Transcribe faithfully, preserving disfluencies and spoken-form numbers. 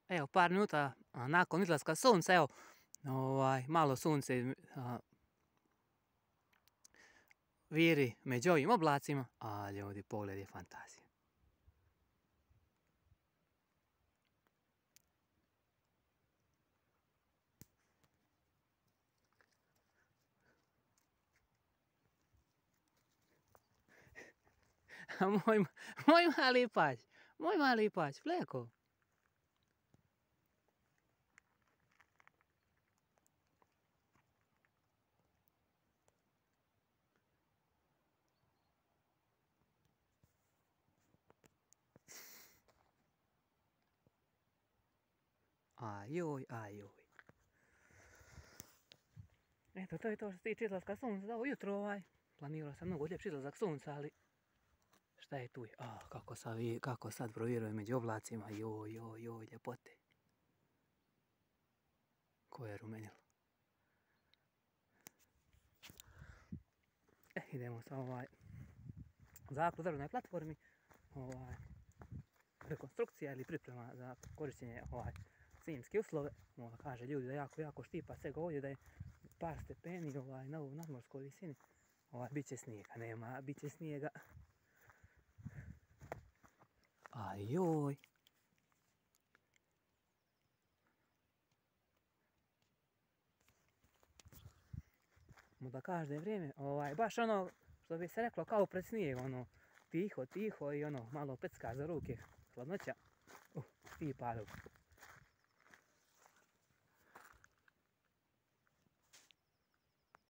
evo, par minuta nakon izlaska sunca, evo, ovaj, malo sunce a, viri među ovim oblacima, a ljudi, pogled je fantazija. moj, moj mali pać, moj mali pać, Fleko. Ajoj, ajoj. Eto, to je to što se tiče izlaska sunca za ovo jutro. Ovaj. Planirao sam mnogo ljepši izlazak sunca, ali šta je tu? A, kako sad, kako sad proviruje među oblacima. Joj, joj, joj, ljepote. Ko je rumenilo? E, idemo sa ovaj zaklad drvenoj platformi. Ovaj, rekonstrukcija ili priprema za korištenje ovaj zimske uslove. Mola kaže ljudi da jako, jako štipa svega ovdje, da je par stepeni ovaj, na ovoj nadmorskoj visini. Ovaj, bit će snijega, nema, bit će snijega. Ajoj. Mu da kaže da je vrijeme, ovaj, baš ono što bi se reklo kao pred snijeg, ono, tiho, tiho i ono, malo pecka za ruke, hladnoća. Uh, ti padu.